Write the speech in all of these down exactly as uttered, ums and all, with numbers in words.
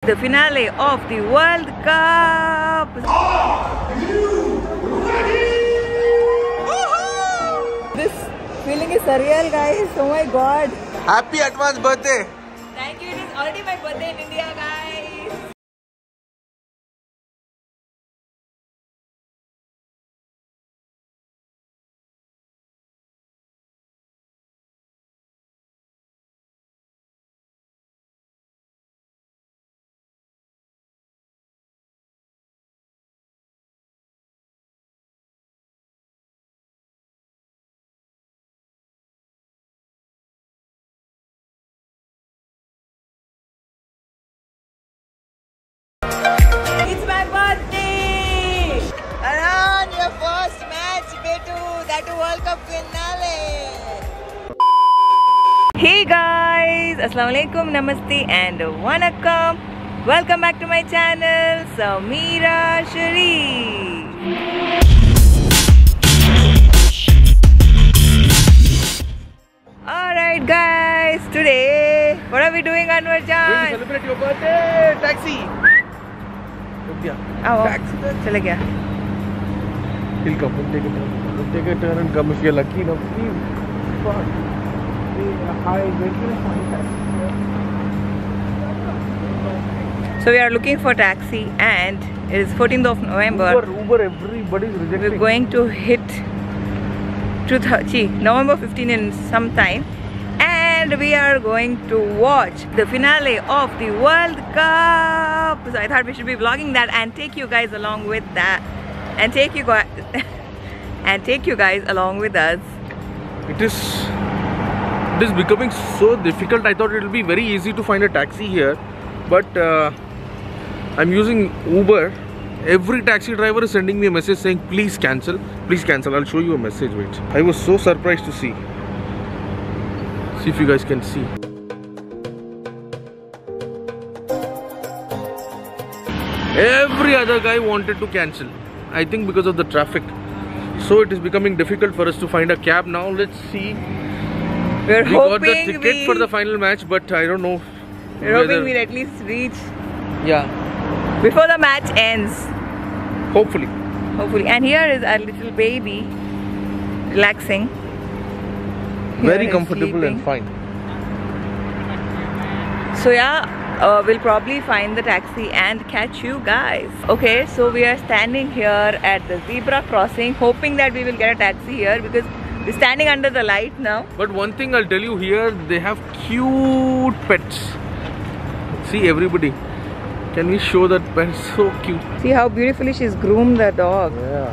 the finale of the World Cup. Are you ready? This feeling is surreal, guys. Oh my god. Happy advance birthday. Thank you. It is already my birthday in India, guys. It's my birthday! Around your first match, Betu, that World Cup finale! Hey guys! Assalamu alaikum, namaste and wanakkam. Welcome back to my channel, Sameera Sharif. Alright guys, today, what are we doing, Anwar Jan? Celebrate your birthday. Taxi. Oh, चले गया. He'll come. We'll take a turn. We'll take a turn and come if you're lucky enough. Please. Fuck. Hi, where can I find taxi? So we are looking for taxi and it is fourteenth of November. Uber, Uber, everybody's rejecting. We're going to hit two thirty, November fifteenth in some time. And we are going to watch the finale of the World Cup. So I thought we should be vlogging that and take you guys along with that, and take you guys and take you guys along with us. It is. It is becoming so difficult. I thought it will be very easy to find a taxi here, but uh, I'm using Uber. Every taxi driver is sending me a message saying, "Please cancel, please cancel." I'll show you a message. Wait. I was so surprised to see. See if you guys can see. Every other guy wanted to cancel, I think because of the traffic. So it is becoming difficult for us to find a cab now. Let's see. We're We got the hoping ticket we, for the final match, but I don't know. we're whether- hoping we'll at least reach Yeah, before the match ends. hopefully. Hopefully. And here is our little baby relaxing. Here Very is comfortable sleeping. and fine. So yeah, uh, we'll probably find the taxi and catch you guys. Okay, so we are standing here at the zebra crossing, hoping that we will get a taxi here because we're standing under the light now. But one thing I'll tell you here, they have cute pets. See everybody. Can we show that pet? So cute. See how beautifully she's groomed the dog. Yeah.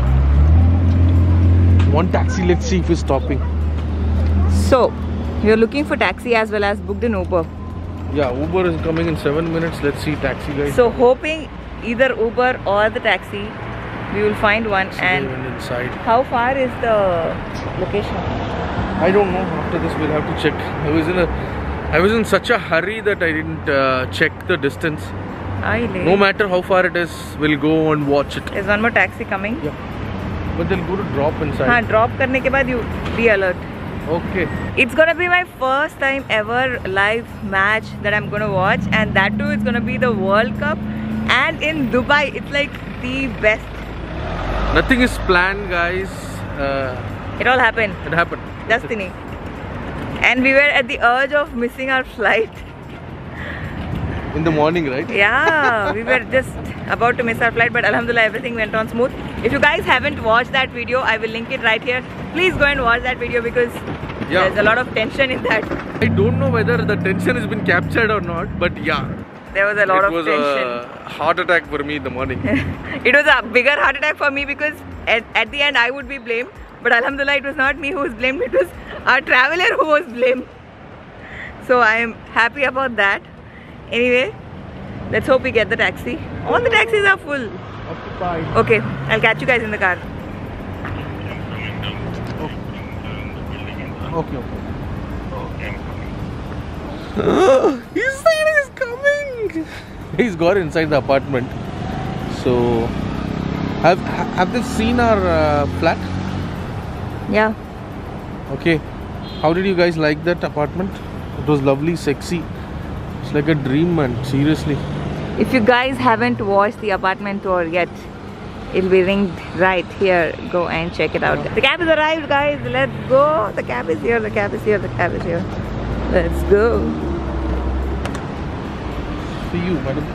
One taxi, let's see if it's stopping. So, we're looking for taxi as well as booked an Uber. Yeah, Uber is coming in seven minutes. Let's see taxi guys. So, hoping either Uber or the taxi, we will find one. So and they went inside. how far is the location? I don't know. After this, we'll have to check. I was in a, I was in such a hurry that I didn't uh, check the distance. No matter how far it is, we'll go and watch it. There's one more taxi coming. Yeah. But they'll go to drop inside. हाँ, drop करने के बाद you be alert. Okay. It's gonna be my first time ever live match that I'm gonna watch, and that too it's gonna be the World Cup and in Dubai. It's like the best. Nothing is planned, guys. Uh, It all happened. it happened. Destiny. And we were at the urge of missing our flight. In the morning, right? Yeah, we were just about to miss our flight, but alhamdulillah everything went on smooth. If you guys haven't watched that video, I will link it right here. Please go and watch that video because Yeah. there's a lot of tension in that. I don't know whether the tension has been captured or not, but yeah. There was a lot it of was tension. a heart attack for me in the morning. It was a bigger heart attack for me because at, at the end I would be blamed, but alhamdulillah it was not me who was blamed, it was our traveler who was blamed. So I am happy about that. Anyway, let's hope we get the taxi. All the taxis are full. Occupied. Okay, I'll catch you guys in the car. Okay, okay. He's saying he's coming. He's got inside the apartment. So, have have they seen our uh, flat? Yeah. Okay. How did you guys like that apartment? It was lovely, sexy. It's like a dream, man. Seriously. If you guys haven't watched the apartment tour yet, it'll be linked right here. Go and check it out. The cab has arrived, guys. Let's go. The cab is here. The cab is here. The cab is here. Let's go. See you, madam.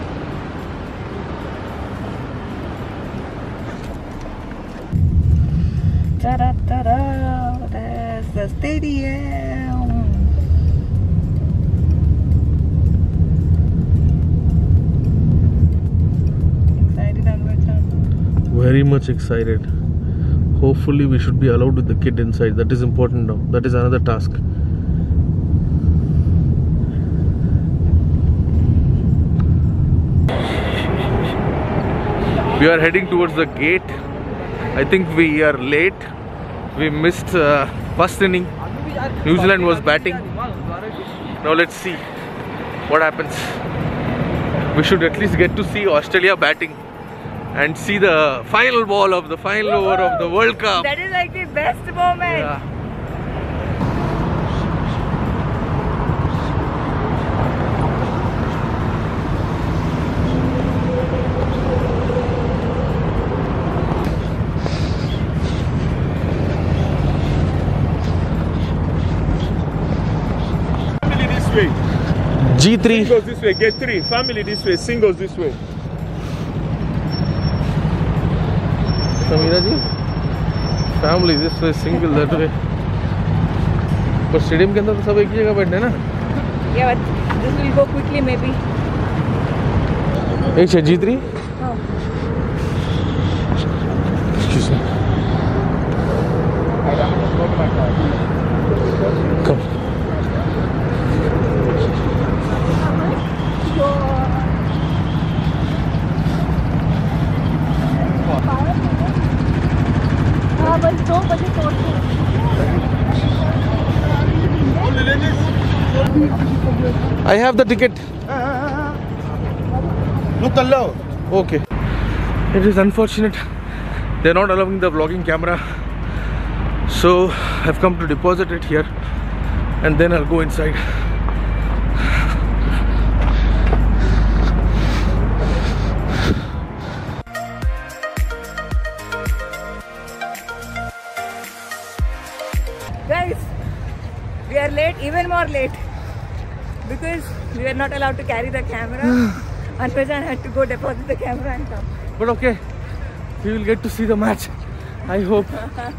Ta-da, ta-da. There's the stadium. Excited, Anvarchan? Very much excited. Hopefully we should be allowed with the kid inside. That is important now. That is another task. We are heading towards the gate. I think we are late. We missed uh, first inning. New Zealand was batting. Now let's see what happens. We should at least get to see Australia batting and see the final ball of the final over of the World Cup. That is like the best moment. Yeah. Family this way. G three. Singles this way. Get three. Family this way. Singles this way. Samira ji. Family this way, single that way. पर stadium के अंदर तो सब एक ही जगह बैठने ना. Yeah, but this will go quickly maybe. एक है G three. Oh. Excuse me. Come. हाँ बस दो बजे पहुँचे. I have the ticket. Look below. Okay. It is unfortunate they are not allowing the vlogging camera, so I've come to deposit it here and then I'll go inside. Guys, we are late, even more late, because we were not allowed to carry the camera. Anvarchan had to go deposit the camera and come. But okay, we will get to see the match, I hope.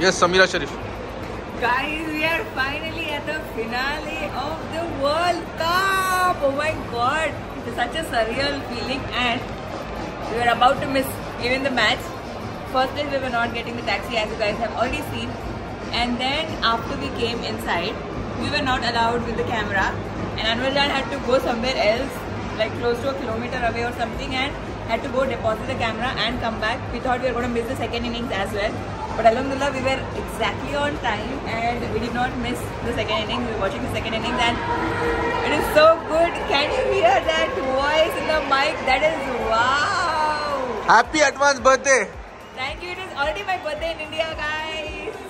Yes, Samira Sharif. Guys, we are finally at the finale of the World Cup. Oh my God, it's such a surreal feeling, and we were about to miss even the match. First place we were not getting the taxi, as you guys have already seen, and then after we came inside, we were not allowed with the camera, and Anwarjan had to go somewhere else, like close to a kilometer away or something, and had to go deposit the camera and come back. We thought we were going to miss the second innings as well, but alhamdulillah we were exactly on time and we did not miss the second innings. We were watching the second innings and it is so good. Can you hear that voice in the mic? That is wow. Happy advance birthday. Thank you. It is already my birthday in India, guys.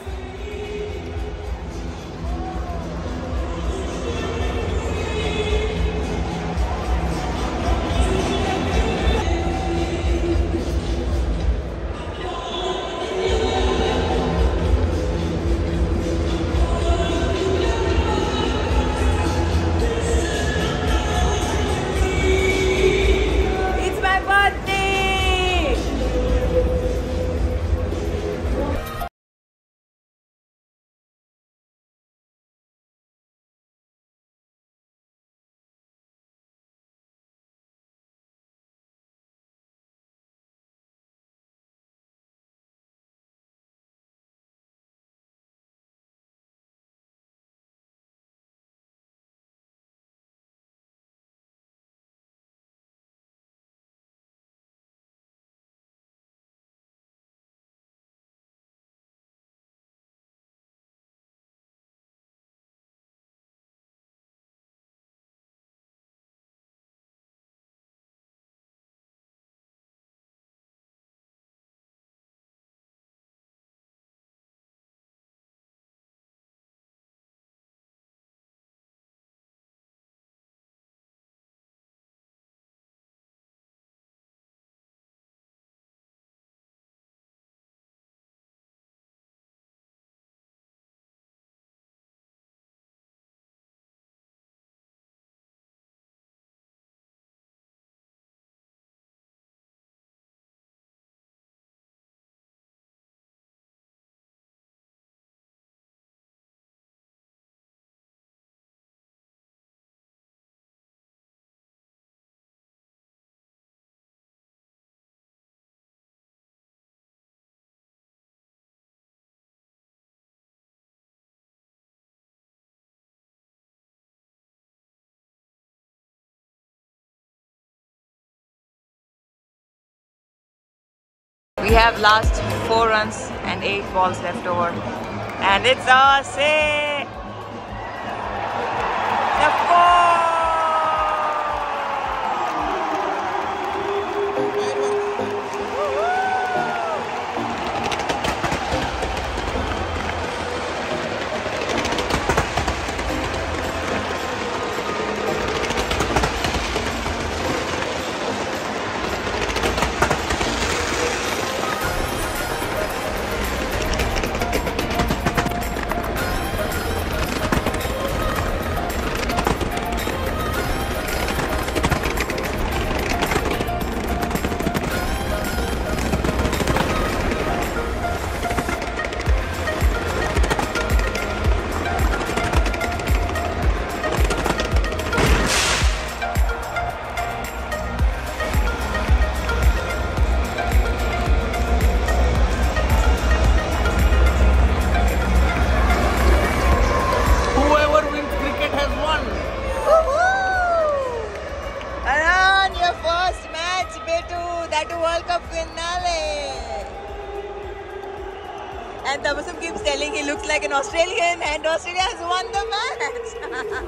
We have last four runs and eight balls left over, and it's a six. The four. World Cup finale. And Tabassum keeps telling he looks like an Australian, and Australia has won the match.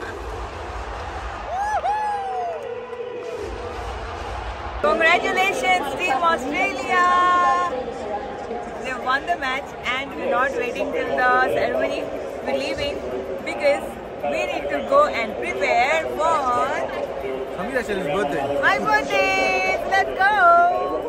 Congratulations, Team Australia! They won the match, and we're not waiting till the ceremony. We're leaving because we need to go and prepare for Samira Sharif's birthday. My birthday! Let's go!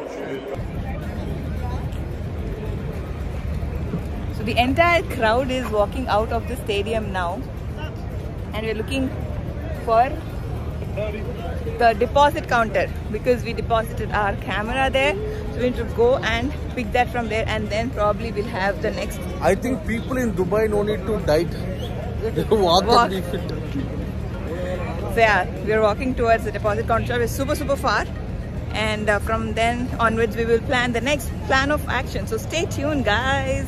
So the entire crowd is walking out of the stadium now, and we're looking for the deposit counter because we deposited our camera there. So So we need to go and pick that from there, and then probably we'll have the next. I think people in Dubai no need to diet. They walk, Walk. and be fit. So yeah, we're walking towards the deposit counter. We're super super far, and uh, from then onwards we will plan the next plan of action. So stay tuned, guys.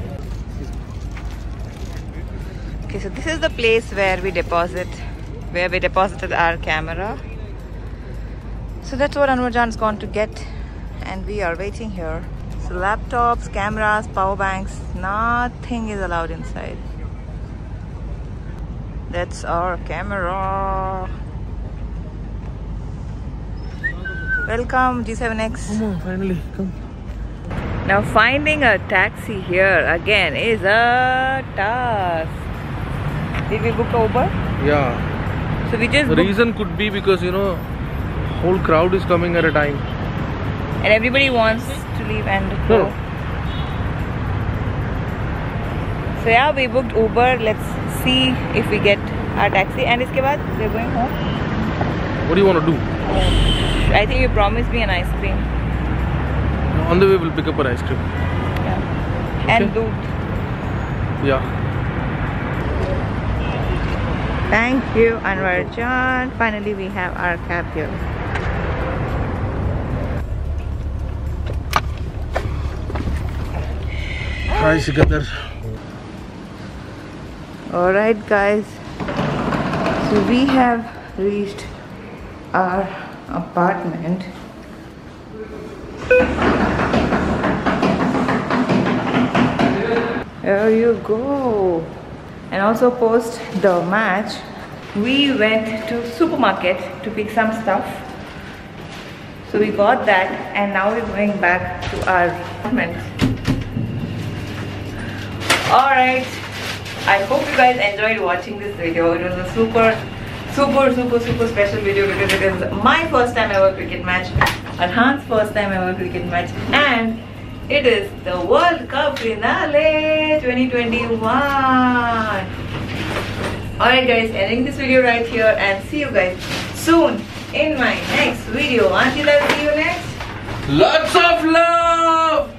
Okay, so this is the place where we deposit, where we deposited our camera. So that's what Anwarjan's gone to get, and we are waiting here. So laptops, cameras, power banks, nothing is allowed inside. That's our camera. Welcome G seven X. Come on, finally, come. Now finding a taxi here again is a task. Did we book Uber? Yeah. So we just The booked, reason could be because, you know, whole crowd is coming at a time. and everybody wants to leave and go. No. So yeah, we booked Uber. Let's see if we get our taxi, and iske baad we're going home. What do you want to do? I think you promised me an ice cream. On the way, we'll pick up an ice cream. Yeah. And Okay. doodh. Yeah. Thank you, Anwarjan. Finally, we have our cab here. Hi, Sikandar. Alright, guys. So we have reached our apartment. There you go. And also post the match, we went to supermarket to pick some stuff. So we got that, and now we're going back to our apartment. Alright, I hope you guys enjoyed watching this video. It was a super, super, super, super special video because it is my first time ever cricket match, Arhan's first time ever cricket match, and it is the World Cup finale twenty twenty-one. Alright guys, ending this video right here, and see you guys soon in my next video. Until I see you next. Lots of love!